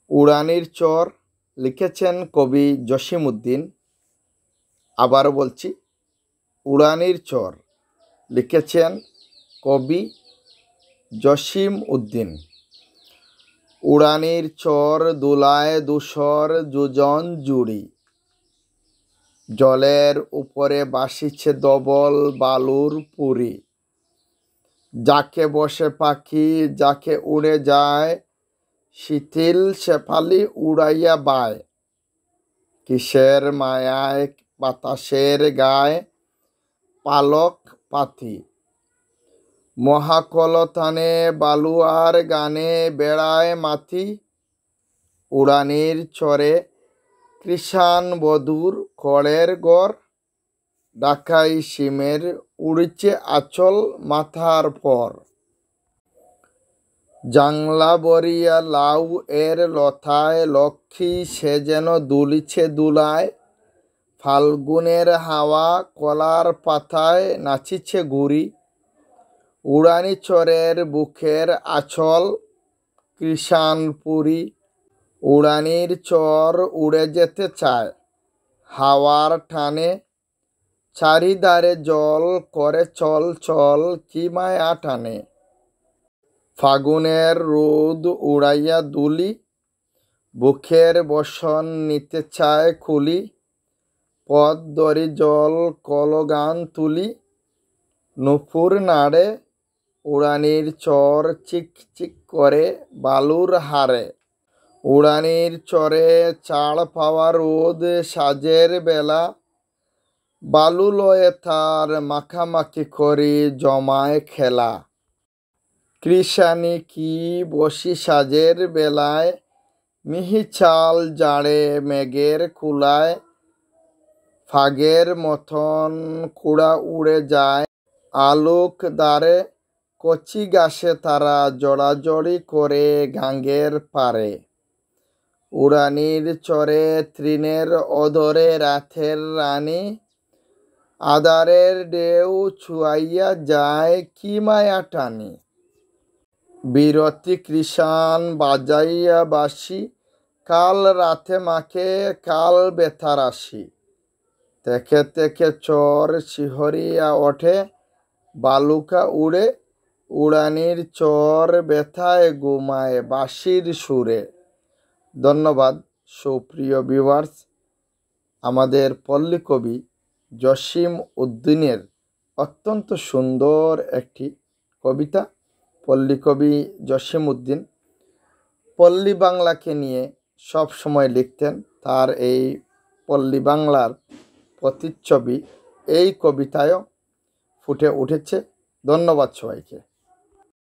উড়ানির চর লিখেছেন কবি জসিম উদ্দিন। আবারও বলছি, উড়ানির চর লিখেছেন কবি জসিম উদ্দিন। উড়ানির চর দুলায় দুশর যোজন জুড়ি, জলের উপরে বাসিছে দবল বালুর পুরী। যাকে বসে পাখি যাকে উড়ে যায়, শিথিল শেফালি উড়াইয়া বায়। কিসের মায়ায় বাতাসের গায়ে পালক পাথি, মহাকলতানে বালুয়ার গানে বেড়ায় মাথি। উড়ানির চরে কৃষাণ বধূর খড়ের গড়, ঢাকাই শিমের উড়িছে আঁচল মাথার পর। জাংলা বরিয়া লাউ এর লতায় লক্ষ্মী সে যেন দুলিছে দুলায়। ফাল্গুনের হাওয়া কলার পাতায় নাচিছে ঘুড়ি। উড়ানি চরের বুকের আঁচল কৃষাণপুরী। উড়ানির চর উড়ে যেতে চায় হাওয়ার টানে, চারিধারে জল করে চল চল কি মায়া টানে। ফাগুনের রোদ উড়াইয়া দুলি, বুকের বসন নিতে চায় খুলি। পথ ধরি জল কলগান তুলি, নুপুর নাড়ে উড়ানির চর চিক চিক করে বালুর হারে। উড়ানির চরে চাড় পাওয়া রোদ সাজের বেলা, বালু লয়ে তার মাখামাখি করি জমায় খেলা। কৃষানি কি বসি সাজের বেলায়, মিহি চাল জাড়ে মেঘের কুলায়। ফাগের মতন কুড়া উড়ে যায় আলোক দ্বারে, কচি গাছে তারা জড়াজড়ি করে গাঙ্গের পারে। উড়ানির চরে তৃণের অধরে রাতের রানী, আধারের ঢেউ ছুঁয়াইয়া যায় কি মায়া টানি। বিরতি কৃষাণ বাজাইয়া বাঁশি, কাল রাতে মাকে কাল বেতার আসি। থেকে থেকে চর শিহরিয়া ওঠে, বালুকা উড়ে উড়ানির চর ব্যথায় ঘুমায় বাঁশির সুরে। ধন্যবাদ সুপ্রিয় ভিউয়ার্স। আমাদের পল্লী কবি জসিম উদ্দিনের অত্যন্ত সুন্দর একটি কবিতা। পল্লী কবি জসিম উদ্দিন পল্লী বাংলাকে নিয়ে সব সময় লিখতেন। তার এই পল্লী বাংলার প্রতিচ্ছবি এই কবিতায়ও ফুটে উঠেছে। ধন্যবাদ সবাইকে।